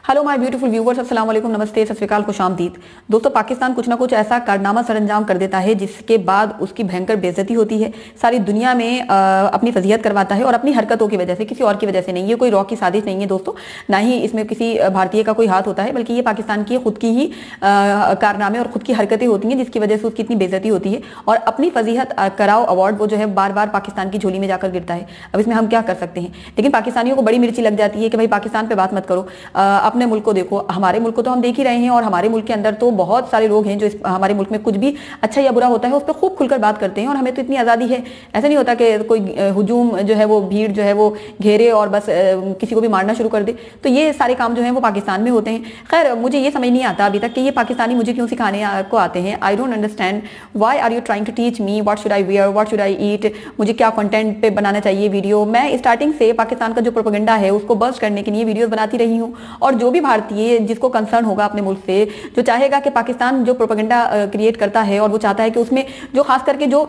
Hello my beautiful viewers, अस्सलाम वालेकुम, नमस्ते, सत श्री अकाल, खुशामदीद। दोस्तों, पाकिस्तान कुछ ना कुछ ऐसा कारनामा सरअंजाम कर देता है जिसके बाद उसकी भयंकर बेइज्जती होती है, सारी दुनिया में अपनी फजीहत करवाता है और अपनी हरकतों की वजह से, किसी और की वजह से नहीं। ये कोई रॉ की साजिश नहीं है दोस्तों, ना ही इसमें किसी भारतीय का कोई हाथ होता है, बल्कि ये पाकिस्तान की खुद की ही कारनामे और खुद की हरकतें होती हैं जिसकी वजह से उसकी इतनी बेइज्जती होती है और अपनी फजीहत कराओ अवार्ड वो जो है बार बार पाकिस्तान की झोली में जाकर गिरता है। अब इसमें हम क्या कर सकते हैं, लेकिन पाकिस्तानियों को बड़ी मिर्ची लग जाती है कि भाई पाकिस्तान पे बात मत करो, अपने मुल्क को देखो। हमारे मुल्क को तो हम देख ही रहे हैं और हमारे मुल्क के अंदर तो बहुत सारे लोग हैं जो हमारे मुल्क में कुछ भी अच्छा या बुरा होता है उस पर खूब खुलकर बात करते हैं और हमें तो इतनी आज़ादी है। ऐसा नहीं होता कि कोई हुजूम जो है वो भीड़ जो है वो घेरे और बस किसी को भी मारना शुरू कर दे। तो ये सारे काम जो है वो पाकिस्तान में होते हैं। खैर, मुझे ये समझ नहीं आता अभी तक कि ये पाकिस्तानी मुझे क्यों सिखाने को आते हैं। I don't understand why are you trying to teach me what should I wear, what should I eat, मुझे क्या कंटेंट पे बनाना चाहिए वीडियो। मैं स्टार्टिंग से पाकिस्तान का जो प्रोपेगेंडा है उसको बर्स्ट करने के लिए वीडियोस बनाती रही हूँ और जो भी भारतीय जिसको कंसर्न होगा अपने मुल्क से, जो चाहेगा कि पाकिस्तान जो प्रोपेगेंडा क्रिएट करता है और वो चाहता है कि उसमें जो खास करके जो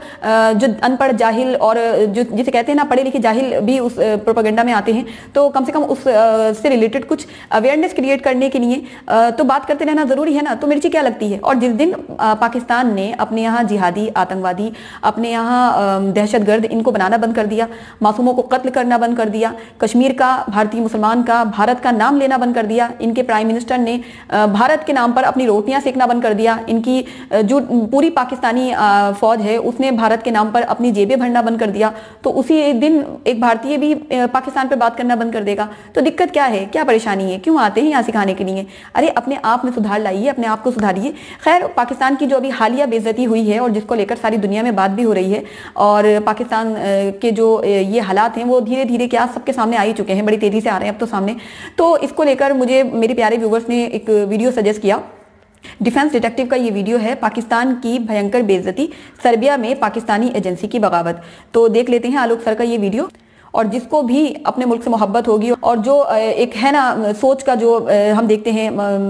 अनपढ़ जाहिल और जो जिसे कहते हैं ना पढ़े लिखे जाहिल भी उस प्रोपेगेंडा में आते हैं, तो कम से कम उस से रिलेटेड कुछ अवेयरनेस क्रिएट करने के लिए तो बात करते रहना जरूरी है ना। तो मिर्ची क्या लगती है। और जिस दिन पाकिस्तान ने अपने यहाँ जिहादी, आतंकवादी, अपने यहाँ दहशतगर्द इनको बनाना बंद कर दिया, मासूमों को कत्ल करना बंद कर दिया, कश्मीर का, भारतीय मुसलमान का, भारत का नाम लेना बंद कर दिया, इनके प्राइम मिनिस्टर ने भारत के नाम पर अपनी रोटियां सेकना बंद कर दिया, इनकी जो पूरी पाकिस्तानी फौज है उसने भारत के नाम पर अपनी जेबें भरना बंद कर दिया, तो उसी दिन एक भारतीय भी पाकिस्तान पर बात करना बंद कर देगा। तो दिक्कत क्या है, क्या परेशानी है, क्यों आते हैं यहाँ सिखाने के लिए। अरे अपने आप में सुधार लाइए, अपने आप को सुधारिए। खैर, पाकिस्तान की जो अभी हालिया बेइज्जती हुई है और जिसको लेकर सारी दुनिया में बात भी हो रही है और पाकिस्तान के जो ये हालात हैं वो धीरे धीरे क्या सबके सामने आ ही चुके हैं, बड़ी तेजी से आ रहे हैं अब तो सामने। तो इसको लेकर मुझे मेरे प्यारे व्यूवर्स ने एक वीडियो सजेस्ट किया। डिफेंस डिटेक्टिव का ये वीडियो है, पाकिस्तान की भयंकर बेइज्जती, सर्बिया में पाकिस्तानी एजेंसी की बगावत। तो देख लेते हैं आलोक सर का ये वीडियो। और जिसको भी अपने मुल्क से मोहब्बत होगी और जो एक है ना सोच का जो हम देखते हैं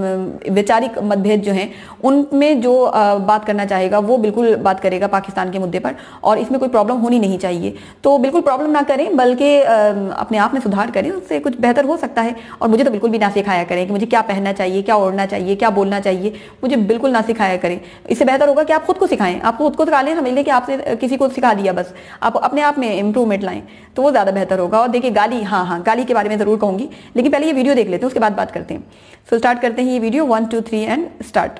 वैचारिक मतभेद जो हैं उनमें जो बात करना चाहेगा वो बिल्कुल बात करेगा पाकिस्तान के मुद्दे पर और इसमें कोई प्रॉब्लम होनी नहीं चाहिए। तो बिल्कुल प्रॉब्लम ना करें, बल्कि अपने आप में सुधार करें, उससे कुछ बेहतर हो सकता है। और मुझे तो बिल्कुल भी ना सिखाया करें कि मुझे क्या पहनना चाहिए, क्या ओढ़ना चाहिए, क्या बोलना चाहिए, मुझे बिल्कुल ना सिखाया करें। इससे बेहतर होगा कि आप खुद को सिखाएं, आपको खुद को सिखा लें, समझ लें कि आपसे किसी को सिखा दिया, बस आप अपने आप में इंप्रूवमेंट लाएं, तो वो ज़्यादा बेहतर होगा। और देखिए गाली, हाँ गाली के बारे में ज़रूर कहूँगी, लेकिन पहले ये वीडियो देख लेते हैं, उसके बाद बात करते हैं। सो स्टार्ट करते हैं ये वीडियो, 1 2 3 एंड स्टार्ट।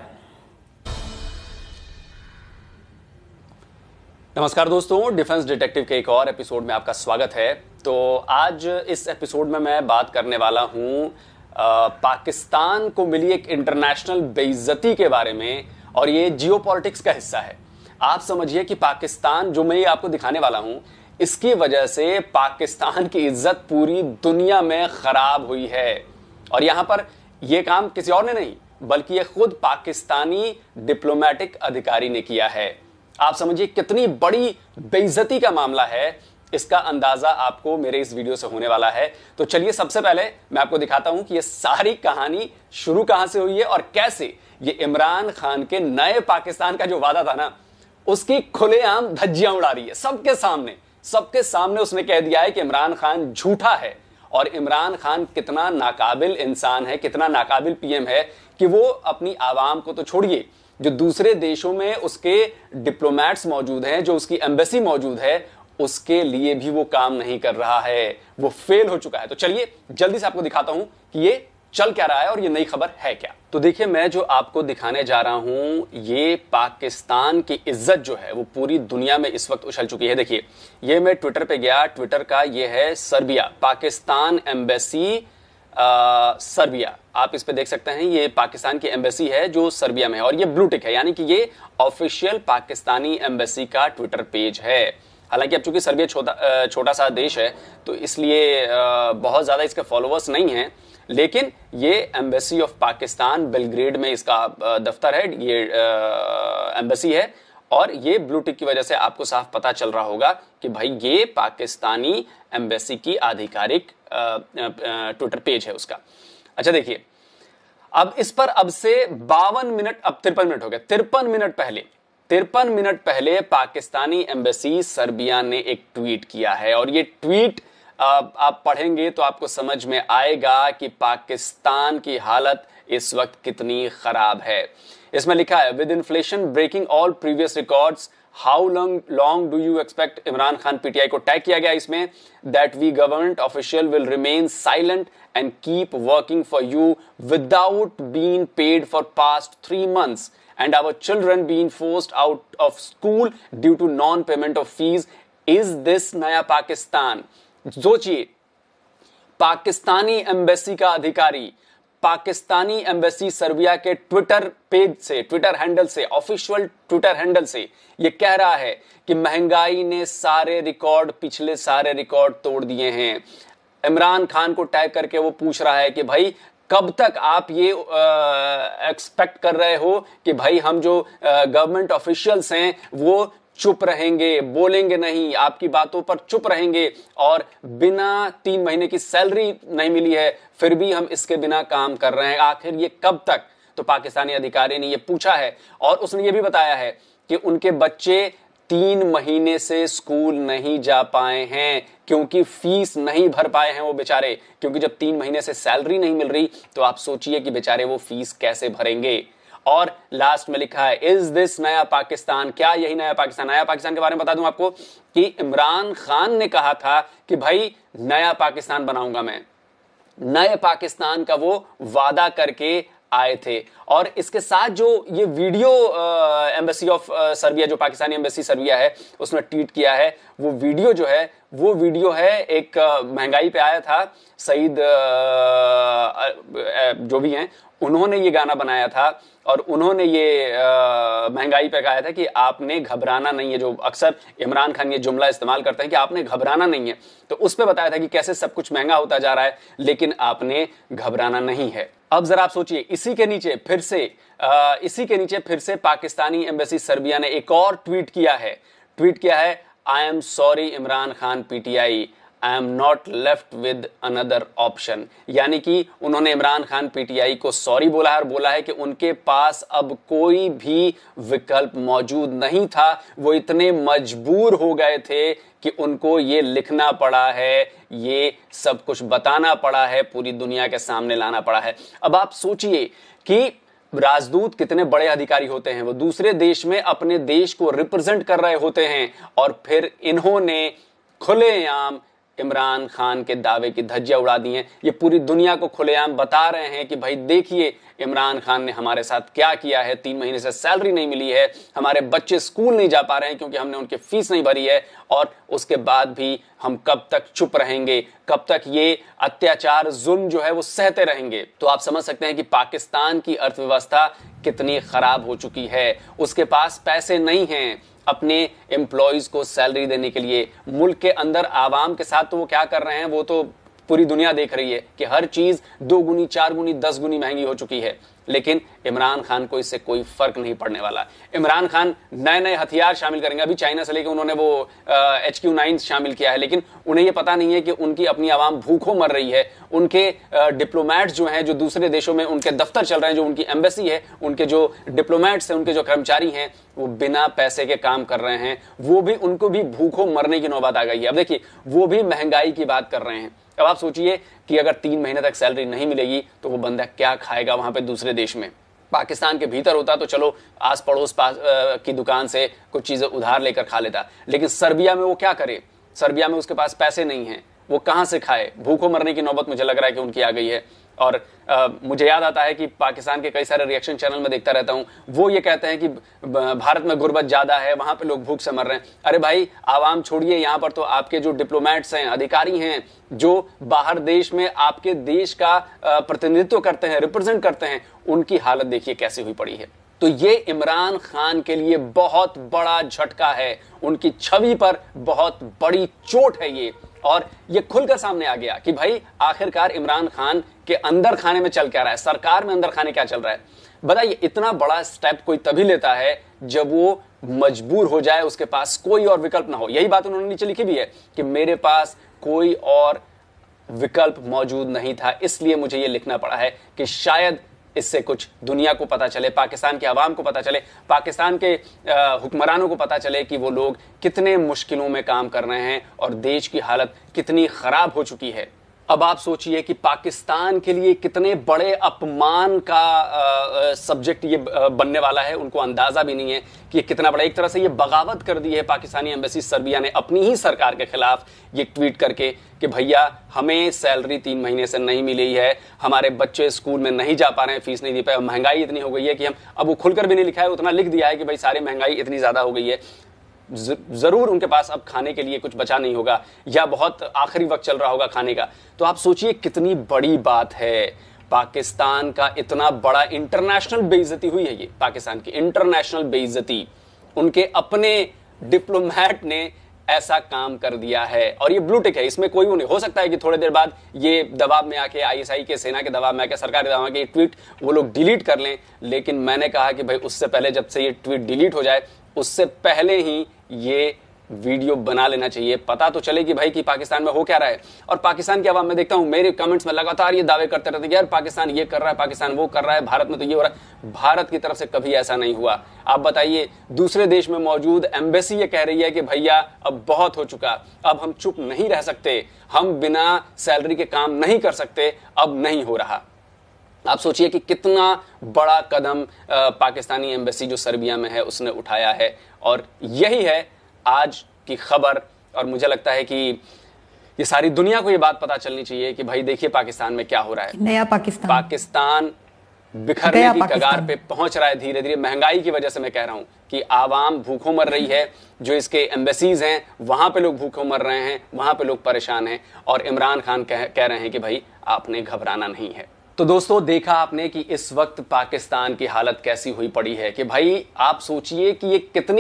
नमस्कार दोस्तों, डिफेंस डिटेक्टिव के एक और एपिसोड में आपका स्वागत है। तो आज इस एपिसोड में मैं बात करने वाला हूँ पाकिस्तान को मिली एक इंटरनेशनल बेइज्जती के बारे में, और ये जियोपॉलिटिक्स का हिस्सा है। आप समझिए कि पाकिस्तान, जो मैं आपको दिखाने वाला हूँ, इसकी वजह से पाकिस्तान की इज्जत पूरी दुनिया में खराब हुई है। और यहां पर यह काम किसी और ने नहीं, बल्कि यह खुद पाकिस्तानी डिप्लोमेटिक अधिकारी ने किया है। आप समझिए कितनी बड़ी बेइज्जती का मामला है, इसका अंदाजा आपको मेरे इस वीडियो से होने वाला है। तो चलिए सबसे पहले मैं आपको दिखाता हूं कि यह सारी कहानी शुरू कहां से हुई है और कैसे ये इमरान खान के नए पाकिस्तान का जो वादा था ना, उसकी खुलेआम धज्जियां उड़ा रही है सबके सामने उसने कह दिया है कि इमरान खान झूठा है और इमरान खान कितना नाकाबिल इंसान है, कितना नाकाबिल पीएम है कि वो अपनी आवाम को तो छोड़िए, जो दूसरे देशों में उसके डिप्लोमेट्स मौजूद हैं, जो उसकी एम्बेसी मौजूद है, उसके लिए भी वो काम नहीं कर रहा है, वो फेल हो चुका है। तो चलिए जल्दी से आपको दिखाता हूं कि ये चल क्या रहा है और ये नई खबर है क्या। तो देखिए, मैं जो आपको दिखाने जा रहा हूं, ये पाकिस्तान की इज्जत जो है वो पूरी दुनिया में इस वक्त उछल चुकी है। देखिए, ये मैं ट्विटर पे गया, ट्विटर का ये है सर्बिया, पाकिस्तान एम्बेसी सर्बिया। आप इस पे देख सकते हैं, ये पाकिस्तान की एम्बेसी है जो सर्बिया में है और ये ब्लू टिक है, यानी कि ये ऑफिशियल पाकिस्तानी एम्बेसी का ट्विटर पेज है। हालांकि अब चूंकि सर्बिया छोटा सा देश है तो इसलिए बहुत ज्यादा इसके फॉलोअर्स नहीं हैं, लेकिन ये एम्बेसी ऑफ पाकिस्तान बेलग्रेड में इसका दफ्तर है, ये एम्बेसी है। और ये ब्लू टिक की वजह से आपको साफ पता चल रहा होगा कि भाई ये पाकिस्तानी एम्बेसी की आधिकारिक ट्विटर पेज है उसका। अच्छा देखिए, अब इस पर अब से 52 मिनट, अब 53 मिनट हो गए, 53 मिनट पहले पाकिस्तानी एम्बेसी सर्बिया ने एक ट्वीट किया है और ये ट्वीट आप पढ़ेंगे तो आपको समझ में आएगा कि पाकिस्तान की हालत इस वक्त कितनी खराब है। इसमें लिखा है, with inflation breaking all previous records, how long do you expect, Imran Khan PTI को टैग किया गया इसमें, that we government official will remain silent and keep working for you without being paid for past 3 months and our children being forced out of school due to non-payment of fees. Is this नया पाकिस्तान? सोचिए, Pakistani embassy का अधिकारी Pakistani embassy Serbia के Twitter page से, Twitter handle से, official Twitter handle से यह कह रहा है कि महंगाई ने सारे रिकॉर्ड, पिछले सारे रिकॉर्ड तोड़ दिए हैं। इमरान खान को टैग करके वो पूछ रहा है कि भाई कब तक आप ये एक्सपेक्ट कर रहे हो कि भाई हम जो गवर्नमेंट ऑफिशियल्स हैं वो चुप रहेंगे, बोलेंगे नहीं, आपकी बातों पर चुप रहेंगे, और बिना 3 महीने की सैलरी नहीं मिली है फिर भी हम इसके बिना काम कर रहे हैं, आखिर ये कब तक? तो पाकिस्तानी अधिकारी ने ये पूछा है और उसने ये भी बताया है कि उनके बच्चे 3 महीने से स्कूल नहीं जा पाए हैं क्योंकि फीस नहीं भर पाए हैं वो बेचारे, क्योंकि जब 3 महीने से सैलरी नहीं मिल रही तो आप सोचिए कि बेचारे वो फीस कैसे भरेंगे। और लास्ट में लिखा है, इज दिस नया पाकिस्तान? क्या यही नया पाकिस्तान? नया पाकिस्तान के बारे में बता दूं आपको कि इमरान खान ने कहा था कि भाई नया पाकिस्तान बनाऊंगा मैं, नए पाकिस्तान का वो वादा करके आए थे। और इसके साथ जो ये वीडियो एम्बेसी ऑफ सर्बिया, जो पाकिस्तानी एम्बेसी सर्बिया है, उसने ट्वीट किया है, वो वीडियो जो है वो वीडियो है एक महंगाई पे आया था, सईद जो भी हैं उन्होंने ये गाना बनाया था और उन्होंने ये महंगाई पे कहा था कि आपने घबराना नहीं है, जो अक्सर इमरान खान ये जुमला इस्तेमाल करते हैं कि आपने घबराना नहीं है, तो उस पे बताया था कि कैसे सब कुछ महंगा होता जा रहा है लेकिन आपने घबराना नहीं है। अब जरा आप सोचिए, इसी के नीचे फिर से पाकिस्तानी एम्बेसी सर्बिया ने एक और ट्वीट किया है, I am sorry Imran Khan PTI, I am not left with another option. यानी कि उन्होंने इमरान खान पीटीआई को सॉरी बोला है और बोला है कि उनके पास अब कोई भी विकल्प मौजूद नहीं था, वो इतने मजबूर हो गए थे कि उनको ये लिखना पड़ा है, ये सब कुछ बताना पड़ा है, पूरी दुनिया के सामने लाना पड़ा है। अब आप सोचिए कि राजदूत कितने बड़े अधिकारी होते हैं, वो दूसरे देश में अपने देश को रिप्रेजेंट कर रहे होते हैं और फिर इन्होंने खुलेआम इमरान खान के दावे की धज्जियां उड़ा दी हैं। ये पूरी दुनिया को खुलेआम बता रहे हैं कि भाई देखिए इमरान खान ने हमारे साथ क्या किया है, 3 महीने से सैलरी नहीं मिली है, हमारे बच्चे स्कूल नहीं जा पा रहे हैं क्योंकि हमने उनकी फीस नहीं भरी है, और उसके बाद भी हम कब तक चुप रहेंगे, कब तक ये अत्याचार जुल्म जो है वो सहते रहेंगे। तो आप समझ सकते हैं कि पाकिस्तान की अर्थव्यवस्था कितनी खराब हो चुकी है। उसके पास पैसे नहीं हैं अपने एम्प्लॉयज को सैलरी देने के लिए। मुल्क के अंदर आवाम के साथ तो वो क्या कर रहे हैं, वो तो पूरी दुनिया देख रही है कि हर चीज 2 गुनी 4 गुनी 10 गुनी महंगी हो चुकी है, लेकिन इमरान खान को इससे कोई फर्क नहीं पड़ने वाला। इमरान खान नए नए हथियार शामिल करेंगे, अभी चाइना से लेकर उन्होंने वो HQ9 शामिल किया है, लेकिन उन्हें ये पता नहीं है कि उनकी अपनी आवाम भूखों मर रही है। उनके डिप्लोमेट्स जो हैं, जो दूसरे देशों में उनके दफ्तर चल रहे हैं, जो उनकी एम्बेसी है, उनके जो डिप्लोमेट्स हैं, उनके जो कर्मचारी हैं, वो बिना पैसे के काम कर रहे हैं, वो भी, उनको भी भूखों मरने की नौबत आ गई है। अब देखिए, वो भी महंगाई की बात कर रहे हैं। अब आप सोचिए कि अगर 3 महीने तक सैलरी नहीं मिलेगी तो वो बंदा क्या खाएगा वहां पे दूसरे देश में। पाकिस्तान के भीतर होता तो चलो आस पड़ोस की दुकान से कुछ चीजें उधार लेकर खा लेता, लेकिन सर्बिया में वो क्या करे? सर्बिया में उसके पास पैसे नहीं हैं, वो कहां से खाए? भूखों मरने की नौबत मुझे लग रहा है कि उनकी आ गई है। और मुझे याद आता है कि पाकिस्तान के कई सारे रिएक्शन चैनल में देखता रहता हूं, वो ये कहते हैं कि भारत में गुर्बत ज्यादा है, वहां पे लोग भूख से मर रहे हैं। अरे भाई, आवाम छोड़िए, यहां पर तो आपके जो डिप्लोमेट्स हैं, अधिकारी हैं, जो बाहर देश में आपके देश का प्रतिनिधित्व करते हैं, रिप्रेजेंट करते हैं, उनकी हालत देखिए कैसे हुई पड़ी है। तो ये इमरान खान के लिए बहुत बड़ा झटका है, उनकी छवि पर बहुत बड़ी चोट है ये, और ये खुलकर सामने आ गया कि भाई आखिरकार इमरान खान के अंदर खाने में चल क्या रहा है, सरकार में अंदर खाने क्या चल रहा है। बताइए, इतना बड़ा स्टेप कोई तभी लेता है जब वो मजबूर हो जाए, उसके पास कोई और विकल्प ना हो। यही बात उन्होंने नीचे लिखी भी है कि मेरे पास कोई और विकल्प मौजूद नहीं था, इसलिए मुझे ये लिखना पड़ा है कि शायद इससे कुछ दुनिया को पता चले, पाकिस्तान के अवाम को पता चले, पाकिस्तान के हुक्मरानों को पता चले कि वो लोग कितने मुश्किलों में काम कर रहे हैं और देश की हालत कितनी खराब हो चुकी है। अब आप सोचिए कि पाकिस्तान के लिए कितने बड़े अपमान का सब्जेक्ट ये बनने वाला है। उनको अंदाजा भी नहीं है कि ये कितना बड़ा, एक तरह से ये बगावत कर दी है पाकिस्तानी एम्बेसी सर्बिया ने अपनी ही सरकार के खिलाफ ये ट्वीट करके कि भैया हमें सैलरी 3 महीने से नहीं मिली है, हमारे बच्चे स्कूल में नहीं जा पा रहे हैं, फीस नहीं दे पाए, महंगाई इतनी हो गई है कि हम, अब वो खुलकर भी नहीं लिखा है, उतना लिख दिया है कि भाई सारी महंगाई इतनी ज्यादा हो गई है, जरूर उनके पास अब खाने के लिए कुछ बचा नहीं होगा या बहुत आखिरी वक्त चल रहा होगा खाने का। तो आप सोचिए कितनी बड़ी बात है। पाकिस्तान का इतना बड़ा इंटरनेशनल बेइज्जती हुई है, ये पाकिस्तान की इंटरनेशनल बेइज्जती, उनके अपने डिप्लोमेट ने ऐसा काम कर दिया है। और ये ब्लू टिक है, इसमें कोई वो नहीं हो सकता है कि थोड़ी देर बाद ये दबाव में आके, आईएसआई के सेना के दबाव में आके, सरकार के दबाव में आके ये ट्वीट वो लोग डिलीट कर लें। लेकिन मैंने कहा कि भाई उससे पहले, जब से ये ट्वीट डिलीट हो जाए उससे पहले ही ये वीडियो बना लेना चाहिए, पता तो चले कि भाई कि पाकिस्तान में हो क्या रहा है। और पाकिस्तान के अवाम में देखता हूं मेरे कमेंट्स में लगातार ये दावे करते रहते हैं यार पाकिस्तान ये कर रहा है, पाकिस्तान वो कर रहा है, भारत में तो ये हो रहा है। भारत की तरफ से कभी ऐसा नहीं हुआ। आप बताइए, दूसरे देश में मौजूद एम्बेसी ये कह रही है कि भैया अब बहुत हो चुका, अब हम चुप नहीं रह सकते, हम बिना सैलरी के काम नहीं कर सकते, अब नहीं हो रहा। आप सोचिए कि कितना बड़ा कदम पाकिस्तानी एम्बेसी जो सर्बिया में है उसने उठाया है। और यही है आज की खबर। और मुझे लगता है कि ये सारी दुनिया को ये बात पता चलनी चाहिए कि भाई देखिए पाकिस्तान में क्या हो रहा है। नया पाकिस्तान बिखरने की कगार पे पहुंच रहा है धीरे धीरे। महंगाई की वजह से मैं कह रहा हूं कि आवाम भूखों मर रही है, जो इसके एम्बेसीज हैं वहां पे लोग भूखों मर रहे हैं, वहां पे लोग परेशान हैं। और इमरान खान कह रहे हैं कि भाई आपने घबराना नहीं है। तो दोस्तों देखा आपने कि इस वक्त पाकिस्तान की हालत कैसी हुई पड़ी है कि भाई आप सोचिए कि ये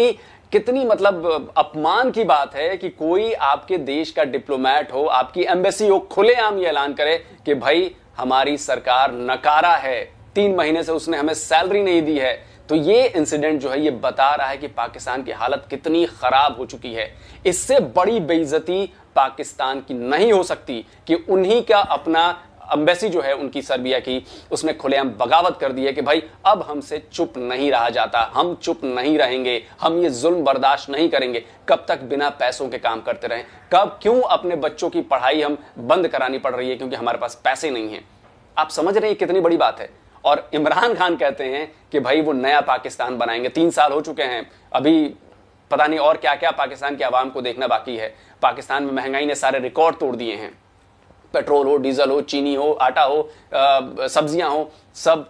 कितनी मतलब अपमान की बात है कि कोई आपके देश का डिप्लोमेट हो, आपकी एम्बेसी हो, खुलेआम ये ऐलान करे कि भाई हमारी सरकार नकारा है, 3 महीने से उसने हमें सैलरी नहीं दी है। तो ये इंसिडेंट जो है ये बता रहा है कि पाकिस्तान की हालत कितनी खराब हो चुकी है। इससे बड़ी बेइज्जती पाकिस्तान की नहीं हो सकती कि उन्हीं का अपना एम्बेसी जो है उनकी सर्बिया की, उसने खुलेआम बगावत कर दी है कि भाई अब हमसे चुप नहीं रहा जाता, हम चुप नहीं रहेंगे, हम ये जुल्म बर्दाश्त नहीं करेंगे। कब तक बिना पैसों के काम करते रहें? क्यों अपने बच्चों की पढ़ाई हम बंद करानी पड़ रही है क्योंकि हमारे पास पैसे नहीं हैं? आप समझ रहे हैं कितनी बड़ी बात है। और इमरान खान कहते हैं कि भाई वो नया पाकिस्तान बनाएंगे। 3 साल हो चुके हैं, अभी पता नहीं और क्या क्या पाकिस्तान के आवाम को देखना बाकी है। पाकिस्तान में महंगाई ने सारे रिकॉर्ड तोड़ दिए हैं। पेट्रोल हो, डीजल हो, चीनी हो, आटा हो, सब्जियां हो, सब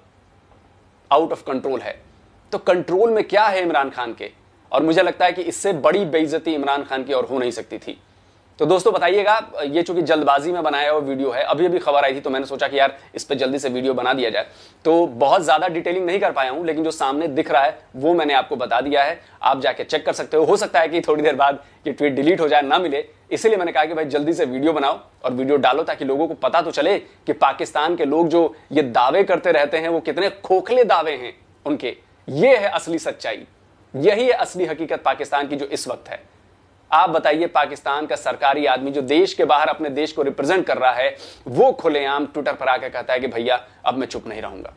आउट ऑफ कंट्रोल है। तो कंट्रोल में क्या है इमरान खान के? और मुझे लगता है कि इससे बड़ी बेइज्जती इमरान खान की और हो नहीं सकती थी। तो दोस्तों बताइएगा, ये चूंकि जल्दबाजी में बनाया हुआ वीडियो है, अभी अभी खबर आई थी तो मैंने सोचा कि यार इस पे जल्दी से वीडियो बना दिया जाए। तो बहुत ज्यादा डिटेलिंग नहीं कर पाया हूं, लेकिन जो सामने दिख रहा है वो मैंने आपको बता दिया है। आप जाके चेक कर सकते हो सकता है कि थोड़ी देर बाद ये ट्वीट डिलीट हो जाए, ना मिले, इसीलिए मैंने कहा कि भाई जल्दी से वीडियो बनाओ और वीडियो डालो ताकि लोगों को पता तो चले कि पाकिस्तान के लोग जो ये दावे करते रहते हैं वो कितने खोखले दावे हैं उनके। ये है असली सच्चाई, यही है असली हकीकत पाकिस्तान की जो इस वक्त है। आप बताइए, पाकिस्तान का सरकारी आदमी जो देश के बाहर अपने देश को रिप्रेजेंट कर रहा है, वो खुलेआम ट्विटर पर आकर कहता है कि भैया अब मैं चुप नहीं रहूंगा।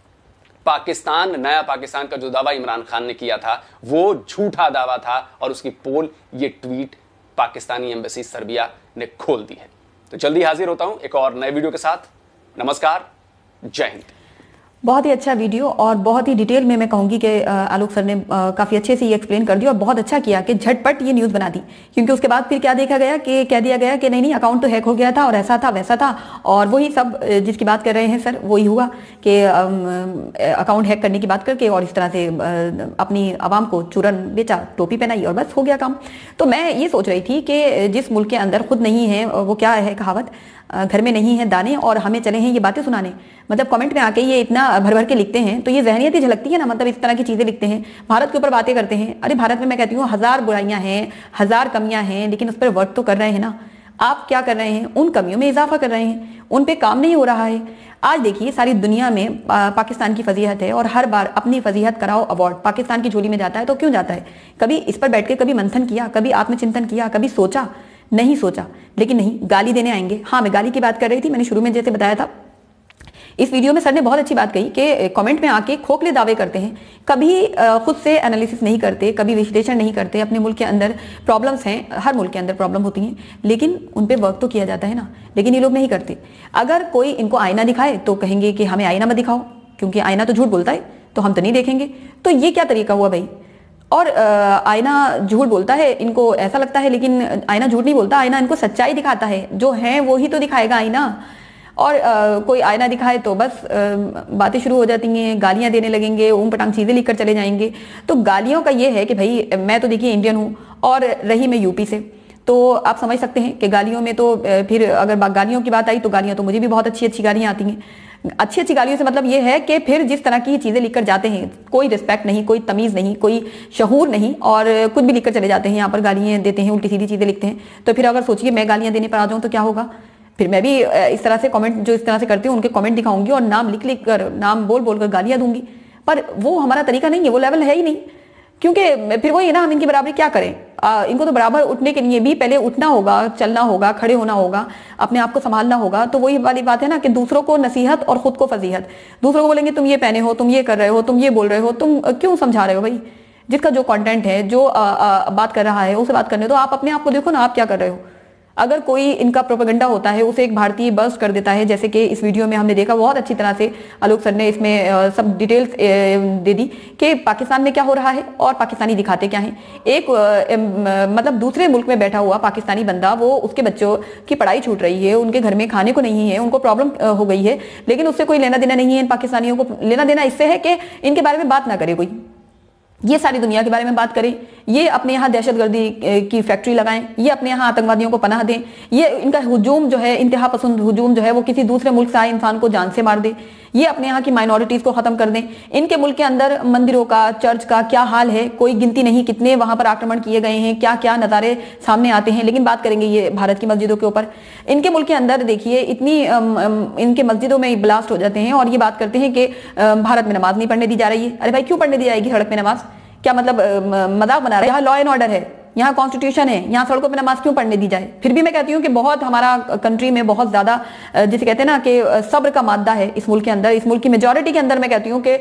पाकिस्तान, नया पाकिस्तान का जो दावा इमरान खान ने किया था वो झूठा दावा था और उसकी पोल, ये ट्वीट पाकिस्तानी एम्बेसी सर्बिया ने खोल दी है। तो जल्दी हाजिर होता हूं एक और नए वीडियो के साथ। नमस्कार, जय हिंद। बहुत ही अच्छा वीडियो और बहुत ही डिटेल में मैं कहूंगी कि आलोक सर ने काफ़ी अच्छे से ये एक्सप्लेन कर दिया और बहुत अच्छा किया कि झटपट ये न्यूज़ बना दी। क्योंकि उसके बाद फिर क्या देखा गया कि कह दिया गया कि नहीं अकाउंट तो हैक हो गया था और ऐसा था वैसा था, और वही सब जिसकी बात कर रहे हैं सर वही हुआ कि अकाउंट हैक करने की बात करके और इस तरह से अपनी आवाम को चूरन बेचा, टोपी पहनाई और बस हो गया काम। तो मैं ये सोच रही थी कि जिस मुल्क के अंदर खुद नहीं है, वो क्या है कहावत, घर में नहीं है दाने और हमें चले हैं ये बातें सुनाने। मतलब कमेंट में आके ये इतना भर भर के लिखते हैं तो ये जहनियत ही झलकती है ना। मतलब इस तरह की चीजें लिखते हैं, भारत के ऊपर बातें करते हैं। अरे भारत में मैं कहती हूँ 1000 बुराइयां हैं, 1000 कमियां हैं, लेकिन उस पर वर्क तो कर रहे हैं ना। आप क्या कर रहे हैं? उन कमियों में इजाफा कर रहे हैं, उन पे काम नहीं हो रहा है। आज देखिए सारी दुनिया में पाकिस्तान की फजीहत है और हर बार अपनी फजीहत कराओ अवार्ड पाकिस्तान की झोली में जाता है। तो क्यों जाता है? कभी इस पर बैठ के कभी मंथन किया, कभी आत्मचिंतन किया, कभी सोचा? नहीं सोचा। लेकिन नहीं, गाली देने आएंगे। हाँ, मैं गाली की बात कर रही थी, मैंने शुरू में जैसे बताया था। इस वीडियो में सर ने बहुत अच्छी बात कही कि कमेंट में आके खोखले दावे करते हैं, कभी खुद से एनालिसिस नहीं करते, कभी विश्लेषण नहीं करते। अपने मुल्क के अंदर प्रॉब्लम्स हैं, हर मुल्क के अंदर प्रॉब्लम होती हैं, लेकिन उन पे वर्क तो किया जाता है ना, लेकिन ये लोग नहीं करते। अगर कोई इनको आईना दिखाए तो कहेंगे कि हमें आईना मत दिखाओ, क्योंकि आईना तो झूठ बोलता है, तो हम तो नहीं देखेंगे। तो ये क्या तरीका हुआ भाई? और आईना झूठ बोलता है, इनको ऐसा लगता है, लेकिन आईना झूठ नहीं बोलता, आईना इनको सच्चाई दिखाता है, जो है वो ही तो दिखाएगा आईना। और कोई आईना दिखाए तो बस बातें शुरू हो जाती हैं, गालियां देने लगेंगे, ऊम पटांग चीजें लिखकर चले जाएंगे। तो गालियों का ये है कि भाई मैं तो देखिए इंडियन हूँ और रही मैं यूपी से, तो आप समझ सकते हैं कि गालियों में तो फिर अगर गालियों की बात आई तो गालियां तो मुझे भी बहुत अच्छी अच्छी गालियां आती हैं। अच्छी अच्छी गालियों से मतलब ये है कि फिर जिस तरह की चीजें लिखकर जाते हैं, कोई रिस्पेक्ट नहीं, कोई तमीज नहीं, कोई शहूर नहीं, और कुछ भी लिखकर चले जाते हैं, यहाँ पर गालियां देते हैं, उल्टी सीधी चीजें लिखते हैं। तो फिर अगर सोचिए मैं गालियां देने पर आ जाऊं तो क्या होगा? फिर मैं भी इस तरह से कमेंट, जो इस तरह से करते हैं उनके कमेंट दिखाऊंगी और नाम लिख लिख कर, नाम बोल बोल कर गालियां दूंगी। पर वो हमारा तरीका नहीं है, वो लेवल है ही नहीं, क्योंकि फिर वही ना, हम इनकी बराबरी क्या करें? इनको तो बराबर उठने के लिए भी पहले उठना होगा, चलना होगा, खड़े होना होगा, अपने आप को संभालना होगा। तो वही वाली बात है ना कि दूसरों को नसीहत और खुद को फजीहत। दूसरों को बोलेंगे तुम ये पहने हो, तुम ये कर रहे हो, तुम ये बोल रहे हो, तुम क्यों समझा रहे हो भाई? जिसका जो कंटेंट है, जो बात कर रहा है, उसे बात करने दो। आप अपने आप को देखो ना, आप क्या कर रहे हो। अगर कोई इनका प्रोपेगेंडा होता है, उसे एक भारतीय बर्स्ट कर देता है, जैसे कि इस वीडियो में हमने देखा, बहुत अच्छी तरह से आलोक सर ने इसमें सब डिटेल्स दे दी कि पाकिस्तान में क्या हो रहा है और पाकिस्तानी दिखाते क्या हैं। एक मतलब दूसरे मुल्क में बैठा हुआ पाकिस्तानी बंदा, वो उसके बच्चों की पढ़ाई छूट रही है, उनके घर में खाने को नहीं है, उनको प्रॉब्लम हो गई है, लेकिन उससे कोई लेना देना नहीं है। इन पाकिस्तानियों को लेना देना इससे है कि इनके बारे में बात ना करे कोई, ये सारी दुनिया के बारे में बात करें, ये अपने यहाँ दहशतगर्दी की फैक्ट्री लगाएं, ये अपने यहाँ आतंकवादियों को पनाह दें, ये इनका हुजूम जो है, इंतहा पसंद हुजूम जो है, वो किसी दूसरे मुल्क से आए इंसान को जान से मार दे, ये अपने यहाँ की माइनॉरिटीज को खत्म कर दें। इनके मुल्क के अंदर मंदिरों का, चर्च का क्या हाल है, कोई गिनती नहीं, कितने वहां पर आक्रमण किए गए हैं, क्या क्या नज़ारे सामने आते हैं। लेकिन बात करेंगे ये भारत की मस्जिदों के ऊपर। इनके मुल्क के अंदर देखिए इतनी इनके मस्जिदों में ब्लास्ट हो जाते हैं और ये बात करते हैं कि भारत में नमाज नहीं पढ़ने दी जा रही है। अरे भाई क्यों पढ़ने दी जाएगी सड़क में नमाज? क्या मतलब मजाक बना रहे हैं? यहाँ लॉ एंड ऑर्डर है, यहाँ कॉन्स्टिट्यूशन है, यहाँ सड़कों पे नमाज क्यों पढ़ने दी जाए? फिर भी मैं कहती हूँ कि बहुत हमारा कंट्री में बहुत ज्यादा, जिसे कहते हैं ना कि सब्र का मादा है इस मुल्क के अंदर, इस मुल्क की मेजोरिटी के अंदर। मैं कहती हूँ कि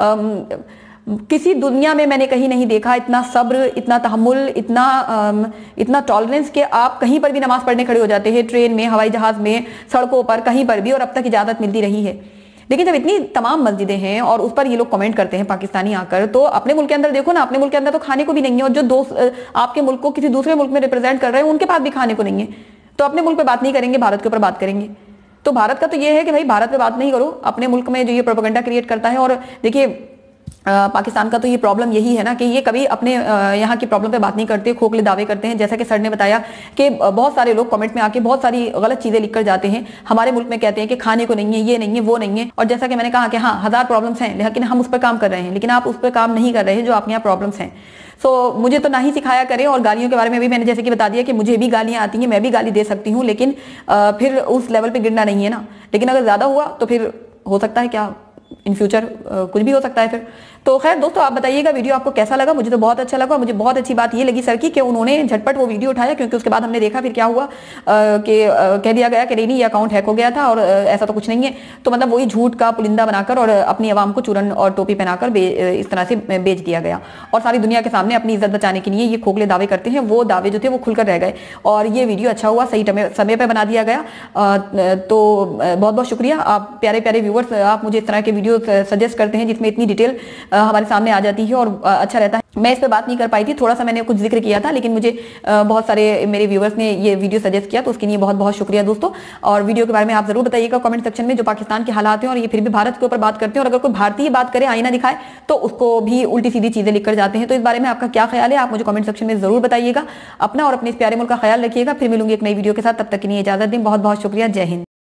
किसी दुनिया में मैंने कहीं नहीं देखा इतना सब्र, इतना तहम्मुल, इतना टॉलरेंस कि आप कहीं पर भी नमाज पढ़ने खड़े हो जाते हैं, ट्रेन में, हवाई जहाज में, सड़कों पर, कहीं पर भी, और अब तक इजाजत मिलती रही है। लेकिन जब इतनी तमाम मस्जिदें हैं और उस पर ये लोग कमेंट करते हैं पाकिस्तानी आकर, तो अपने मुल्क के अंदर देखो ना, अपने मुल्क के अंदर तो खाने को भी नहीं है, और जो दोस्त आपके मुल्क को किसी दूसरे मुल्क में रिप्रेजेंट कर रहे हैं उनके पास भी खाने को नहीं है। तो अपने मुल्क पे बात नहीं करेंगे, भारत के ऊपर बात करेंगे। तो भारत का तो ये है कि भाई भारत पे बात नहीं करो, अपने मुल्क में जो ये प्रोपेगेंडा क्रिएट करता है। और देखिए पाकिस्तान का तो ये प्रॉब्लम यही है ना कि ये कभी अपने यहाँ की प्रॉब्लम पे बात नहीं करते, खोखले दावे करते हैं। जैसा कि सर ने बताया कि बहुत सारे लोग कमेंट में आके बहुत सारी गलत चीजें लिखकर जाते हैं। हमारे मुल्क में कहते हैं कि खाने को नहीं है, ये नहीं है, वो नहीं है। और जैसा कि मैंने कहा कि हाँ, 1000 प्रॉब्लम्स हैं, लेकिन हम उस पर काम कर रहे हैं, लेकिन आप उस पर काम नहीं कर रहे हैं जो आपके यहाँ प्रॉब्लम्स हैं। सो मुझे तो ना ही सिखाया करें। और गालियों के बारे में भी मैंने जैसे कि बता दिया कि मुझे भी गालियां आती हैं, मैं भी गाली दे सकती हूँ, लेकिन फिर उस लेवल पे गिरना नहीं है ना। लेकिन अगर ज्यादा हुआ तो फिर हो सकता है क्या, इन फ्यूचर कुछ भी हो सकता है फिर। तो खैर दोस्तों, आप बताइएगा वीडियो आपको कैसा लगा। मुझे तो बहुत अच्छा लगा। मुझे बहुत अच्छी बात ये लगी सर की कि उन्होंने झटपट वो वीडियो उठाया, क्योंकि उसके बाद हमने देखा फिर क्या हुआ कि कह दिया गया कि नहीं, ये अकाउंट हैक हो गया था और ऐसा तो कुछ नहीं है। तो मतलब वही झूठ का पुलिंदा बनाकर और अपनी आवाम को चूरन और टोपी पहनाकर इस तरह से बेच दिया गया। और सारी दुनिया के सामने अपनी इज्जत बचाने के लिए ये खोखले दावे करते हैं। वो दावे जो थे वो खुलकर रह गए और ये वीडियो अच्छा हुआ, सही समय पर बना दिया गया। तो बहुत बहुत शुक्रिया। आप प्यारे प्यारे व्यूअर्स, आप मुझे इस तरह के वीडियो सजेस्ट करते हैं जिसमें इतनी डिटेल हमारे सामने आ जाती है और अच्छा रहता है। मैं इस पे बात नहीं कर पाई थी, थोड़ा सा मैंने कुछ जिक्र किया था, लेकिन मुझे बहुत सारे मेरे व्यूअर्स ने ये वीडियो सजेस्ट किया, तो उसके लिए बहुत बहुत शुक्रिया दोस्तों। और वीडियो के बारे में आप जरूर बताइएगा कमेंट सेक्शन में, जो पाकिस्तान के हालात हैं और ये फिर भी भारत के ऊपर बात करते हैं। और अगर कोई भारतीय बात करे, आईना दिखाए, तो उसको भी उल्टी सीधी चीजें लिखकर जाते हैं। तो इस बारे में आपका क्या ख्याल है, आप मुझे कमेंट सेक्शन में जरूर बताइएगा। अपना और अपने इस प्यारे मुल्क का ख्याल रखिएगा। फिर मिलूंगी एक नई वीडियो के साथ, तब तक के लिए इजाजत दें। बहुत बहुत शुक्रिया। जय हिंद।